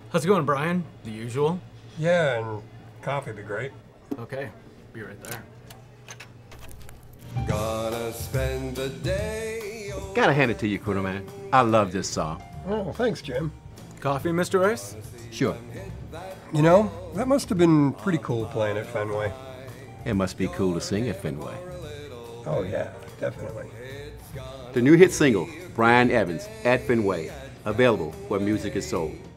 How's it going, Brian? The usual? Yeah, and coffee would be great. Okay, be right there. Gonna spend the day. Gotta hand it to you, Kuno man. I love this song. Oh, thanks, Jim. Coffee, Mr. Rice? Sure. You know, that must have been pretty cool playing at Fenway. It must be cool to sing at Fenway. Oh, yeah, definitely. The new hit single, Brian Evans, at Fenway, available where music is sold.